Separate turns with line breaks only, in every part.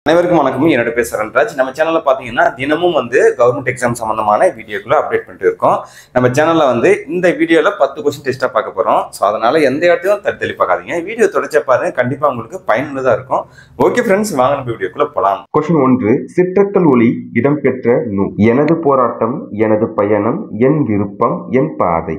அனைவருக்கும் வணக்கம். என்னோட பேர் சரண்ராஜ். நம்ம சேனல்ல பாத்தீங்கன்னா தினமும் கவர்மெண்ட் எக்ஸாம் சம்பந்தமான வீடியோக்களை அப்டேட் பண்ணிட்டு இருக்கோம். நம்ம சேனல்ல இந்த வீடியோல 10 கொஸ்டின் டெஸ்டா பார்க்க போறோம். ஸோ அதனால எந்த இடத்தையும் தள்ளி பார்க்காதீங்க. வீடியோ தொடர்ச்சியா பாருங்க, கண்டிப்பா உங்களுக்கு பயனுள்ளதா இருக்கும். ஓகே ஃப்ரெண்ட்ஸ், வாங்க நம்ம வீடியோக்குள்ள போலாம். கொஸ்டின் 1, சிற்றக்கல் ஒளி இடம்பெற்ற நூல். எனது போராட்டம், எனது பயணம், என் விருப்பம், என் பாதை.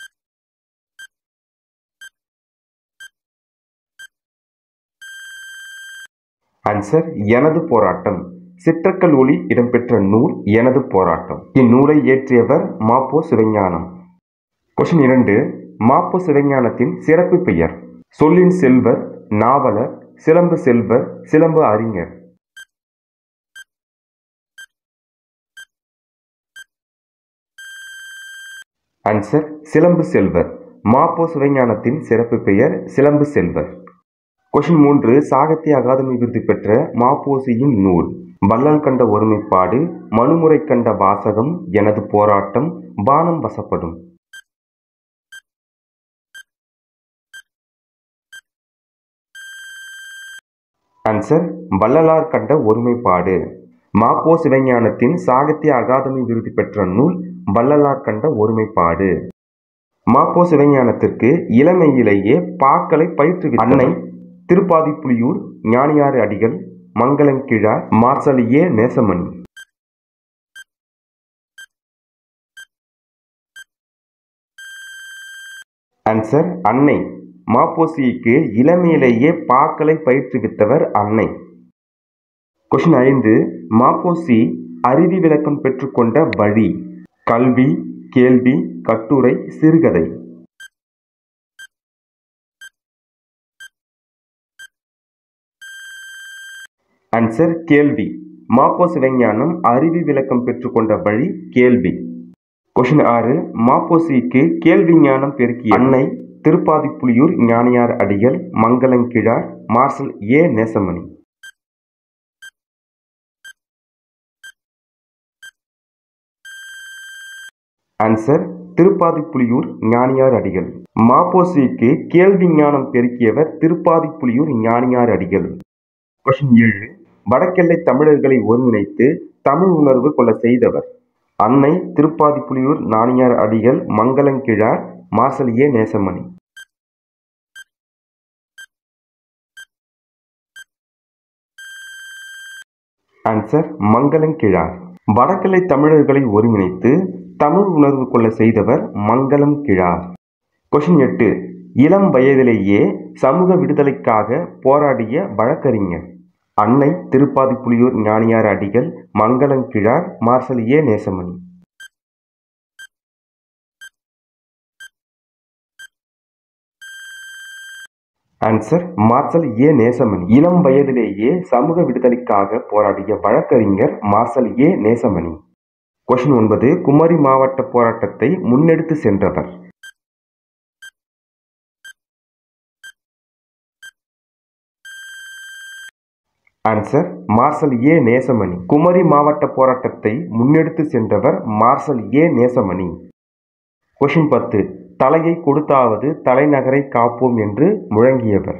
ஆன்சர் எனது போராட்டம். சிற்றக்கல் ஒளி இடம்பெற்ற நூல் எனது போராட்டம். இந்நூலை இயற்றியவர் மாப்போ சிவஞானம். கொஸ்டின் 2, மாப்போ சிவஞானத்தின் சிறப்பு பெயர். சொல்லின் செல்வர், நாவலர், சிலம்பு செல்வர், சிலம்பு அறிஞர். ஆன்சர் சிலம்பு செல்வர். மாப்போ சிவஞானத்தின் சிறப்பு பெயர் சிலம்பு செல்வர். கொஸ்டின் 3, சாகித்ய அகாதமி விருது பெற்ற மாப்போசியின் நூல். வள்ளல் கண்ட ஒருமைப்பாடு, மனுமுறை கண்ட வாசகம், எனது போராட்டம், பானம் வசப்படும். ஆன்சர் வள்ளலார் கண்ட ஒருமைப்பாடு. மாப்போ சிவஞானத்தின் சாகித்ய அகாதமி விருது பெற்ற நூல் வள்ளலார் கண்ட ஒருமைப்பாடு. மாப்போ சிவஞானத்திற்கு இளமையிலேயே பாக்களை பயிற்றுவித்தார். அன்னை Thiruppathiripuliyur Gnaniyar Adigal, Mangalankizhar, Marshal A Nesamony. Answer அன்னை. மாப்போசிக்கு இளமையிலேயே பாக்களை பயிற்றுவித்தவர் அன்னை. கொஸ்டின் 5, மாப்போசி அறிவி விளக்கம் பெற்றுக்கொண்ட வழி. கல்வி, கேள்வி, கட்டுரை, சிறுகதை. ஆன்சர் கேள்வி. மாப்போ சிவஞானம் அறிவி விளக்கம் பெற்றுக்கொண்ட வழி கேள்வி. கொஸ்டின் 6, மாப்போசிக்கு கேள்வி ஞானம் பெருக்கிய அன்னை Thiruppathiripuliyur Gnaniyar Adigal, Mangalankizhar, Marshal A Nesamony. Answer Thiruppathiripuliyur Gnaniyar Adigal. மாப்போசிக்கு கேள்வி ஞானம் பெருக்கியவர் திருப்பாதிப்புலியூர் ஞானியார் அடிகள். கொஸ்டின் 7, வடக்கெல்லை தமிழர்களை ஒருங்கிணைத்து தமிழ் உணர்வு கொள்ள செய்தவர். அன்னை Thiruppathiripuliyur Gnaniyar Adigal, Mangalankizhar, Marshal A Nesamony. Answer Mangalankizhar. வடக்கெல்லை தமிழர்களை ஒருங்கிணைத்து தமிழ் உணர்வு கொள்ள செய்தவர் மங்களம் கிழார். கொஸ்டின் 8, இளம் வயதிலேயே சமூக விடுதலைக்காக போராடிய வழக்கறிஞர். அன்னை Thiruppathiripuliyur Gnaniyar Adigal, Mangalankizhar, Marshal A Nesamony. Answer Marshal A Nesamony. இளம் வயதிலேயே சமூக விடுதலைக்காக போராடிய வழக்கறிஞர் Marshal A Nesamony. Question 9, Kumari மாவட்ட போராட்டத்தை முன்னெடுத்து சென்றவர். Answer Marshal A Nesamony. Kumari மாவட்ட போராட்டத்தை முன்னெடுத்து சென்றவர் மார்சல் ஏ நேசமணி. கொஸ்டின் 10, தலையை கொடுத்தாவது தலைநகரை காப்போம் என்று முழங்கியவர்.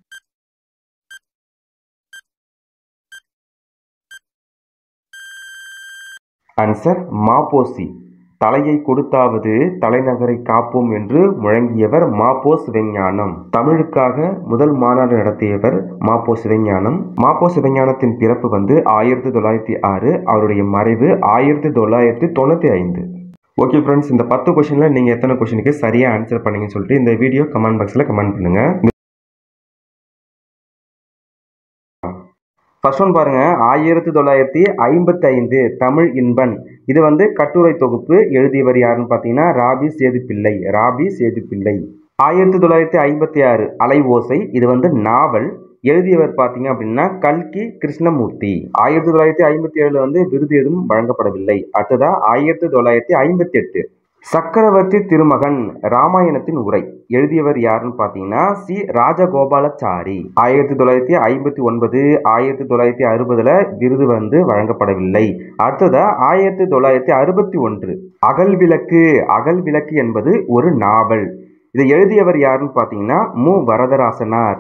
ஆன்சர் மாப்போசி. தலையை கொடுத்தாவது தலைநகரை காப்போம் என்று முழங்கியவர் மாப்போ சிவஞானம். தமிழுக்காக முதல் மாநாடு நடத்தியவர் மாப்போ சிவஞானம். மாப்போ சிவஞானத்தின் பிறப்பு 1906, அவருடைய மறைவு 1995. ஓகே ஃப்ரெண்ட்ஸ், இந்த 10 கொஸ்டின்ல நீங்க எத்தனை கொஸ்டினுக்கு சரியா ஆன்சர் பண்ணீங்கன்னு சொல்லிட்டு இந்த வீடியோ கமெண்ட் பாக்ஸ்ல கமெண்ட் பண்ணுங்க. ஃபர்ஸ்ட் ஒன் பாருங்க, 1955 தமிழ் இன்பன். இது கட்டுரை தொகுப்பு. எழுதியவர் யாருன்னு பார்த்தீங்கன்னா ராபி சேதுப்பிள்ளை. ராபி சேதுப்பிள்ளை. 1956 அலை ஓசை. இது நாவல். எழுதியவர் பார்த்தீங்க அப்படின்னா கல்கி கிருஷ்ணமூர்த்தி. 1957 விருது எதுவும் வழங்கப்படவில்லை. அடுத்ததா 1958 சக்கரவர்த்தி திருமகன் ராமாயணத்தின் உரை. எழுதியவர் யாருன்னு பார்த்தீங்கன்னா சி ராஜகோபாலாச்சாரி. 1959 1960 விருது வழங்கப்படவில்லை. அடுத்ததா 1961 அகல் விளக்கு. அகல் விளக்கு என்பது ஒரு நாவல். இதை எழுதியவர் யாருன்னு பார்த்தீங்கன்னா மு வரதராசனார்.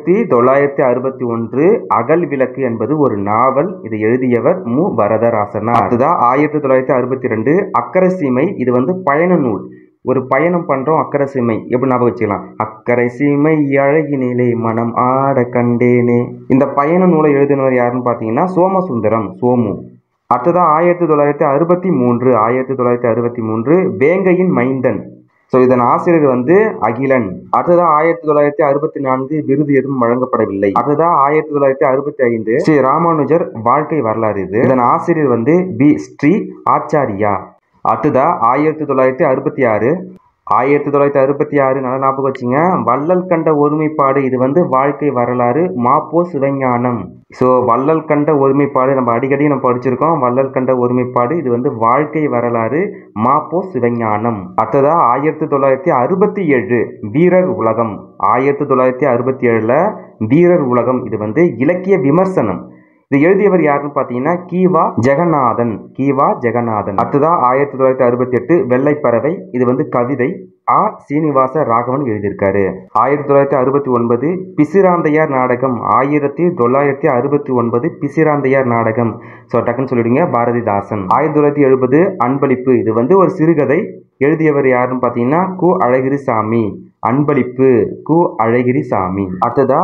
1961 அகல் விளக்கு என்பது ஒரு நாவல். இதை எழுதியவர் மு வரதராசனார். அடுத்ததான் 1962 அக்கரை சீமை. இது வந்து பயண நூல். ஒரு பயணம் பண்றோம், அக்கரை சீமை எப்படி ஞாபகம் வச்சுக்கலாம்? அக்கரை சீமை அழகினிலே மனம் ஆட கண்டேனே. இந்த பயண நூலை எழுதினவர் யாருன்னு பார்த்தீங்கன்னா சோமசுந்தரம், சோமு. அடுத்ததான் 1963 வேங்கையின் மைந்தன். ஸோ இதன் ஆசிரியர் வந்து அகிலன். அடுத்ததான் 1964 விருது எதுவும் வழங்கப்படவில்லை. அடுத்ததான் 1965 ஸ்ரீ ராமானுஜர் வாழ்க்கை வரலாறு. இதன் ஆசிரியர் வந்து பி ஸ்ரீ ஆச்சாரியா. அடுத்ததா 1966 நல்லா ஞாபகம் வச்சுங்க. வள்ளல் கண்ட ஒருமைப்பாடு. இது வந்து வாழ்க்கை வரலாறு, மாப்போ சிவஞானம். ஸோ வள்ளல் கண்ட ஒருமைப்பாடு நம்ம அடிக்கடி படிச்சிருக்கோம். வள்ளல் கண்ட ஒருமைப்பாடு, இது வந்து வாழ்க்கை வரலாறு, மாப்போ சிவஞானம். அடுத்ததா 1967 வீரர் உலகம். 1967 வீரர் உலகம். இது வந்து இலக்கிய விமர்சனம். இது எழுதியவர் யாருன்னு பார்த்தீங்கன்னா கீவா ஜெகநாதன். அடுத்ததா 1968 வெள்ளைப்பறவை. இது வந்து கவிதை. ஆ சீனிவாச ராகவன் எழுதியிருக்காரு. 1969 பிசிராந்தையார் நாடகம். 1969 பிசிராந்தையார் நாடகம். ஸோ டக்குன்னு சொல்லிடுங்க, பாரதிதாசன். 1970 அன்பளிப்பு. இது வந்து ஒரு சிறுகதை. எழுதியவர் யாருன்னு பார்த்தீங்கன்னா கு அழகிரிசாமி. அன்பளிப்பு கு அழகிரிசாமி. அடுத்ததா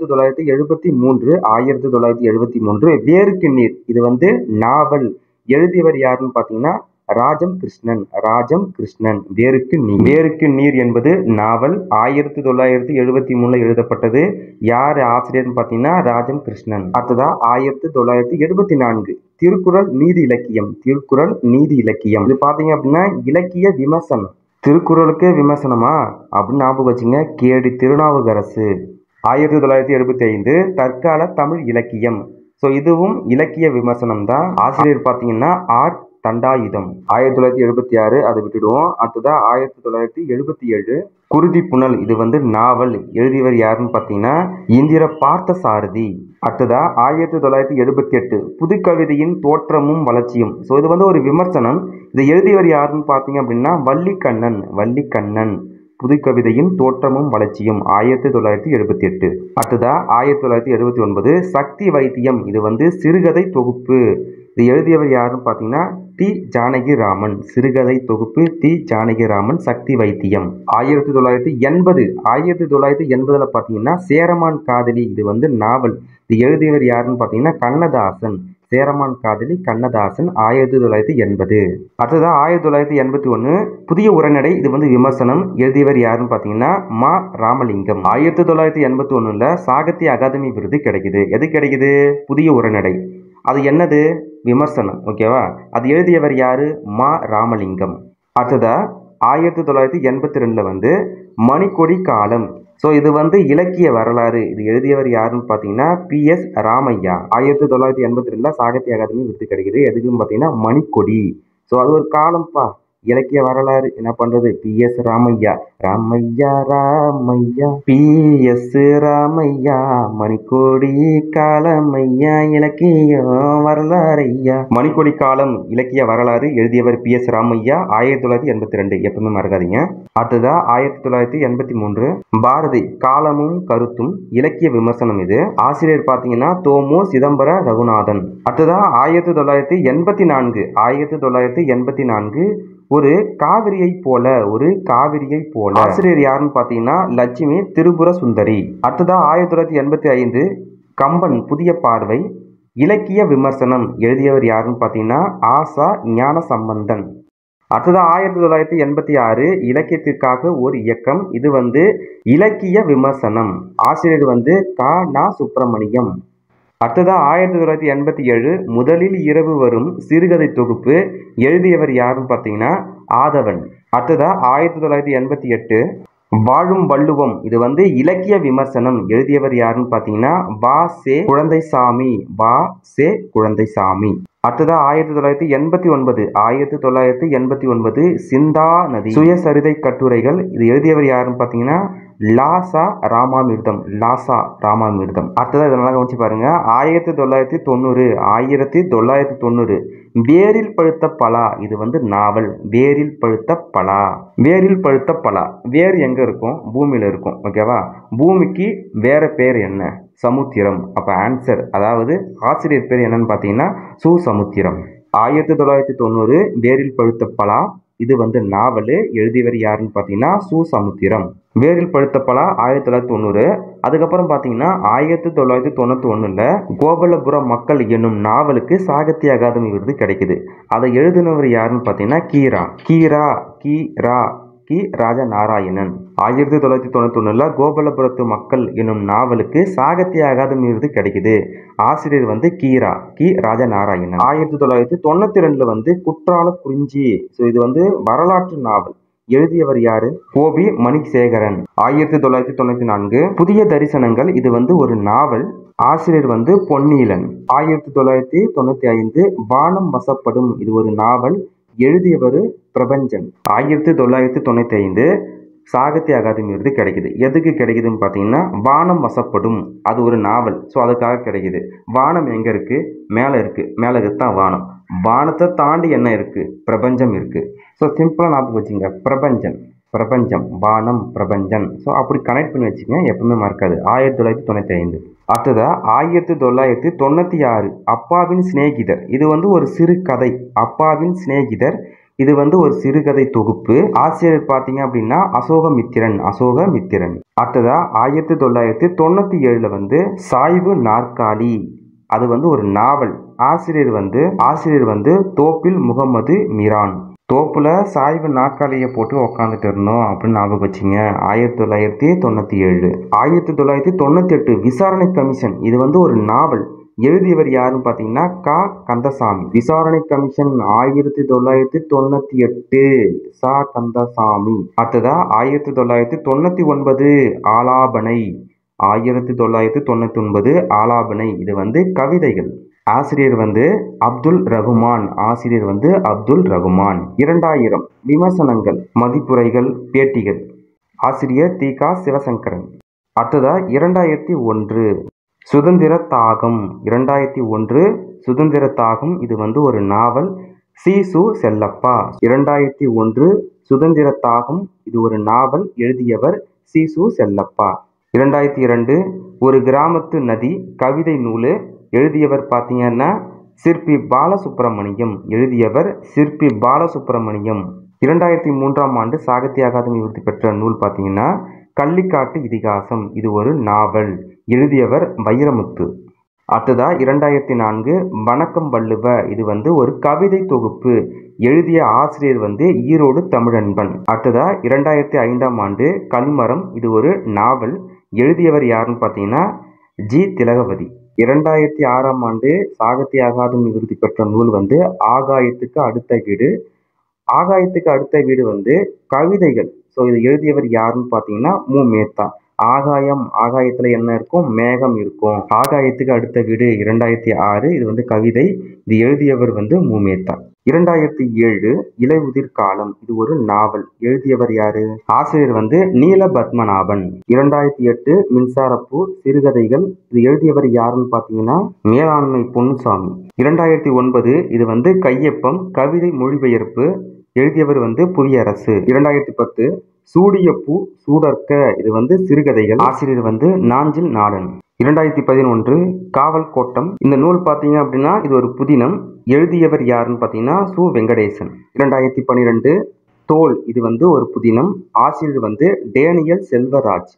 1973 வேருக்கு நீர். இது வந்து நாவல். எழுதியவர் யாருன்னு பார்த்தீங்கன்னா ராஜம் கிருஷ்ணன். வேருக்கு நீர் என்பது நாவல். 1973 எழுதப்பட்டது. யார் ஆசிரியர்னு பார்த்தீங்கன்னா ராஜம் கிருஷ்ணன். அடுத்ததா 1974 திருக்குறள் நீதி இலக்கியம். இது பார்த்தீங்க அப்படின்னா இலக்கிய விமர்சனம். திருக்குறளுக்கே விமர்சனமா அப்படின்னு ஞாபகம் வச்சுங்க, கேடி திருநாவுக்கரசு. 1975 தற்கால தமிழ் இலக்கியம். ஸோ இதுவும் இலக்கிய விமர்சனம் தான். ஆசிரியர் பார்த்தீங்கன்னா ஆர் தண்டாயுதம். 1976 அதை விட்டுடுவோம். அடுத்ததான் 1977 குருதி புனல். இது வந்து நாவல். எழுதியவர் யாருன்னு பார்த்தீங்கன்னா இந்திர பார்த்தசாரதி. அடுத்ததா 1978 புதுக்கவிதையின் தோற்றமும் வளர்ச்சியும். ஸோ இது வந்து ஒரு விமர்சனம். இதை எழுதியவர் யாருன்னு பார்த்தீங்க அப்படின்னா வள்ளிக்கண்ணன். புதுக்கவிதையின் தோற்றமும் வளர்ச்சியும் 1978. அடுத்ததா 1979 சக்தி வைத்தியம். இது வந்து சிறுகதை தொகுப்பு. இது எழுதியவர் யாருன்னு பார்த்தீங்கன்னா தி ஜானகிராமன். சிறுகதை தொகுப்பு தி ஜானகிராமன், சக்தி வைத்தியம். 1980 பார்த்தீங்கன்னா சேரமான் காதலி. இது வந்து நாவல். இது எழுதியவர் யாருன்னு பார்த்தீங்கன்னா கண்ணதாசன். சேரமான் காதலி கண்ணதாசன் 1980. அடுத்ததா 1981 புதிய உரைநடை. இது வந்து விமர்சனம். எழுதியவர் யாருன்னு பார்த்தீங்கன்னா மா ராமலிங்கம். 1981 சாகித்ய அகாதமி விருது கிடைக்குது. எது கிடைக்குது? புதிய உரைநடை. அது என்னது? விமர்சனம். ஓகேவா? அது எழுதியவர் யாரு? மா ராமலிங்கம். அடுத்ததா 1982 வந்து மணிக்கொடி காலம். ஸோ இது வந்து இலக்கிய வரலாறு. இது எழுதியவர் யாருன்னு பார்த்தீங்கன்னா PS ராமையா. 1982 சாகித்ய அகாதமி விருது கிடைக்குது. எதுக்குன்னு பார்த்தீங்கன்னா மணிக்கொடி. ஸோ அது ஒரு காலம்ப்பா, இலக்கிய வரலாறு. என்ன பண்றது? PS ராமையா PS ராமையா மணிக்கொடி காலமையா இலக்கியம் வரலாறையா. மணிக்கொடி காலம் இலக்கிய வரலாறு. எழுதியவர் PS ராமையா 1982. எப்பவுமே மறக்காதீங்க. அடுத்ததா 1983 பாரதி காலமும் கருத்தும் இலக்கிய விமர்சனம். இது ஆசிரியர் பார்த்தீங்கன்னா தோமு சிதம்பர ரகுநாதன். அடுத்ததா 1984 ஒரு காவிரியை போல. ஆசிரியர் யாருன்னு பார்த்தீங்கன்னா லட்சுமி திரிபுர சுந்தரி. அடுத்ததா 1985 கம்பன் புதிய பார்வை இலக்கிய விமர்சனம். எழுதியவர் யாருன்னு பார்த்தீங்கன்னா ஆசா ஞான சம்பந்தன். அடுத்ததா 1986 இலக்கியத்திற்காக ஒரு இயக்கம். இது வந்து இலக்கிய விமர்சனம். ஆசிரியர் வந்து நா சுப்பிரமணியம். அடுத்ததா 1987 முதலில் இரவு வரும் சிறுகதை தொகுப்பு. எழுதியவர் யாருன்னு பார்த்தீங்கன்னா ஆதவன். அடுத்ததா 1988 வாழும் வள்ளுவம். இது வந்து இலக்கிய விமர்சனம். எழுதியவர் யாருன்னு பார்த்தீங்கன்னா குழந்தைசாமி. அடுத்ததா 1989 சிந்தா நதி சுயசரிதை கட்டுரைகள். இது எழுதியவர் யாருன்னு பார்த்தீங்கன்னா லாசா ராமாமிர்தம், லாசா ராமாமிர்தம். அடுத்ததாக இதனால கவனிச்சு பாருங்க. 1990 வேரில் பழுத்த பலா. இது வந்து நாவல். வேரில் பழுத்த பலா. வேரில் பழுத்த பலா. வேர் எங்க இருக்கும்? பூமியில இருக்கும். ஓகேவா? பூமிக்கு வேற பேர் என்ன? சமுத்திரம். அப்ப ஆன்சர், அதாவது ஆசிரியர் பேர் என்னன்னு பாத்தீங்கன்னா சு சமுத்திரம். 1990 வேரில் பழுத்த பலா. இது வந்து நாவல். எழுதியவர் யாருன்னு பார்த்தீங்கன்னா சு சமுத்திரம். வேரில் பழுத்த பலா 1990. அதுக்கப்புறம் பார்த்தீங்கன்னா 1991 கோபாலபுரம் மக்கள் என்னும் நாவலுக்கு சாகித்ய அகாதமி விருது கிடைக்குது. அதை எழுதினவர் யாருன்னு பார்த்தீங்கன்னா கி ராஜநாராயணன். 1991 கோபாலபுரத்து மக்கள் என்னும் நாவலுக்கு சாகித்ய அகாதமி விருது கிடைக்குது. ஆசிரியர் வந்து கி ராஜநாராயணன். 1992 வந்து குற்றால குறிஞ்சி. ஸோ இது வந்து வரலாற்று நாவல். எழுதியவர் யாரு? கோபி மணிசேகரன். 1994 புதிய தரிசனங்கள். இது வந்து ஒரு நாவல். ஆசிரியர் வந்து பொன்னீலன். 1995 வானம் வசப்படும். இது ஒரு நாவல். எழுதியவர் பிரபஞ்சன். 1995 சாகித்ய அகாதமி விருது கிடைக்குது. எதுக்கு கிடைக்குதுன்னு பார்த்தீங்கன்னா வானம் வசப்படும். அது ஒரு நாவல். ஸோ அதுக்காக கிடைக்குது. வானம் எங்க இருக்கு? மேலே இருக்கு. மேலே இருக்குதான் வானம். வானத்தை தாண்டி என்ன இருக்கு? பிரபஞ்சம் இருக்கு. ஸோ சிம்பிளாக ஞாபகம் வச்சுங்க. பிரபஞ்சம், வானம், பிரபஞ்சன். ஸோ அப்படி கனெக்ட் பண்ணி வச்சுங்க, எப்பவுமே மறக்காது. 1995. அடுத்ததா 1996 அப்பாவின் சிநேகிதர். இது வந்து ஒரு சிறுகதை. அப்பாவின் சிநேகிதர். இது வந்து ஒரு சிறுகதை தொகுப்பு. ஆசிரியர் பார்த்தீங்க அப்படின்னா அசோகமித்திரன். அடுத்ததா 1997 வந்து சாய்வு நாற்காலி. அது வந்து ஒரு நாவல். ஆசிரியர் வந்து தோப்பில் முகமது மிரான். தோப்புல சாய்வு நாற்காலியை போட்டு உக்காந்துட்டு இருந்தோம் அப்படின்னு ஞாபகம் வச்சிங்க. 1997. 1998 விசாரணை கமிஷன். இது வந்து ஒரு நாவல். எழுதியவர் யாருன்னு பார்த்தீங்கன்னா கந்தசாமி. விசாரணை கமிஷன் 1998 கந்தசாமி. அடுத்ததா 1999 ஆலாபனை. 1999 ஆலாபனை. இது வந்து கவிதைகள். ஆசிரியர் வந்து அப்துல் ரகுமான். 2000 விமர்சனங்கள், மதிப்புரைகள், பேட்டிகள். ஆசிரியர் தி.க. சிவசங்கரன். அடுத்ததா 2001 சுதந்திர தாகம். 2001 சுதந்திர தாகம். இது வந்து ஒரு நாவல். சு செல்லப்பா. 2001 சுதந்திர தாகம். இது ஒரு நாவல். எழுதியவர் சு செல்லப்பா. 2002 ஒரு கிராமத்து நதி. கவிதை நூல். எழுதியவர் பார்த்தீங்கன்னா சிற்பி பாலசுப்ரமணியம். 2003 சாகித்ய அகாதமி விருது பெற்ற நூல் பார்த்தீங்கன்னா கள்ளிக்காட்டு இதிகாசம். இது ஒரு நாவல். எழுதியவர் வைரமுத்து. அடுத்ததா 2004 வணக்கம் வள்ளுவ. இது வந்து ஒரு கவிதை தொகுப்பு. எழுதிய ஆசிரியர் வந்து ஈரோடு தமிழன்பன். அடுத்ததா 2005 கல்மரம். இது ஒரு நாவல். எழுதியவர் யாருன்னு பார்த்தீங்கன்னா ஜி திலகவதி. 2006 சாகித்ய அகாதமி விருது பெற்ற நூல் வந்து ஆகாயத்துக்கு அடுத்த வீடு. ஆகாயத்துக்கு அடுத்த வீடு வந்து கவிதைகள். ஸோ இது எழுதியவர் யாருன்னு பார்த்தீங்கன்னா மு. மேத்தா. ஆகாயத்தில் என்ன இருக்கும்? மேகம் இருக்கும். ஆகாயத்துக்கு அடுத்த வீடு 2006. இது வந்து கவிதை. இது எழுதியவர் வந்து மு. மேத்தா. 2007 இலையுதிர் காலம். இது ஒரு நாவல். எழுதியவர் யாரு? ஆசிரியர் வந்து நீல பத்மநாபன். 2008 மின்சாரப்பூ சிறுகதைகள். இது எழுதியவர் யாருன்னு பார்த்தீங்கன்னா மேலாண்மை பொன்னுசாமி. 2009 இது வந்து கையொப்பம் கவிதை மொழிபெயர்ப்பு. எழுதியவர் வந்து புவியரசு. 2010 சூடிய பூ சூடர்க்க. இது வந்து சிறுகதைகள். ஆசிரியர் வந்து நாஞ்சில் நாடன். 2011 காவல் கோட்டம். இந்த நூல் பார்த்தீங்க அப்படின்னா இது ஒரு புதினம். எழுதியவர் யாருன்னு பார்த்தீங்கன்னா சு வெங்கடேசன். 2012 தோல். இது வந்து ஒரு புதினம். ஆசிரியர் வந்து டேனியல் செல்வராஜ்.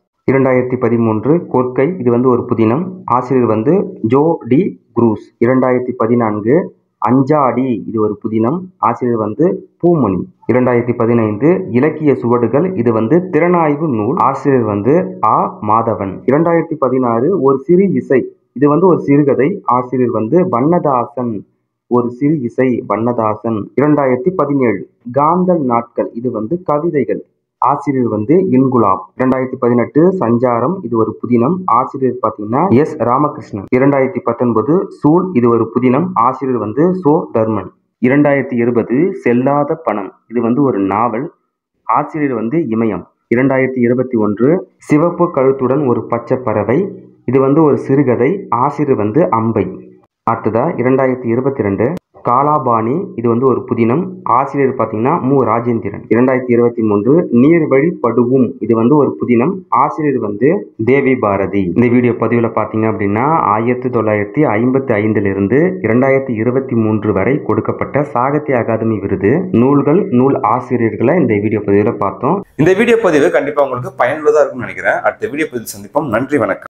2013 கொற்கை. இது வந்து ஒரு புதினம். ஆசிரியர் வந்து ஜோ டி குரூஸ். 2014 அஞ்சாடி. இது ஒரு புதினம். ஆசிரியர் வந்து பூமணி. 2015 இலக்கிய சுவடுகள். இது வந்து திறனாய்வு நூல். ஆசிரியர் வந்து மாதவன். 2016 ஒரு சிறு இசை. இது வந்து ஒரு சிறுகதை. ஆசிரியர் வந்து வண்ணதாசன். ஒரு சிறு இசை வண்ணதாசன். 2017 காந்தல் நாட்கள். இது வந்து கவிதைகள். ஆசிரியர் வந்து இன்குலாப். 2018 சஞ்சாரம். இது ஒரு புதினம். ஆசிரியர் பார்த்தீங்கன்னா எஸ் ராமகிருஷ்ணன். 2019 சூல். இது ஒரு புதினம். ஆசிரியர் வந்து சோ தர்மன். 2020 செல்லாத பணம். இது வந்து ஒரு நாவல். ஆசிரியர் வந்து இமயம். 2021 சிவப்பு கழுத்துடன் ஒரு பச்சை பறவை. இது ஒரு சிறுகதை. ஆசிரியர் அம்பை. அடுத்ததா 2022 காலாபாணி. இது ஒரு புதினம். ஆசிரியர் பார்த்தீங்கன்னா மு. ராஜேந்திரன். 2023 நீர்வழி படுவும். இது ஒரு புதினம். ஆசிரியர் தேவி பாரதி. இந்த வீடியோ பதிவில் பார்த்தீங்க அப்படின்னா 1955 2023 வரை கொடுக்கப்பட்ட சாகித்ய அகாதமி விருது, நூல்கள், நூல் ஆசிரியர்களை இந்த வீடியோ பதிவில் பார்த்தோம்.
இந்த வீடியோ பதிவு கண்டிப்பாக உங்களுக்கு பயனுள்ளதாக இருக்கும்னு நினைக்கிறேன். அடுத்த வீடியோ பதிவு சந்திப்போம். நன்றி, வணக்கம்.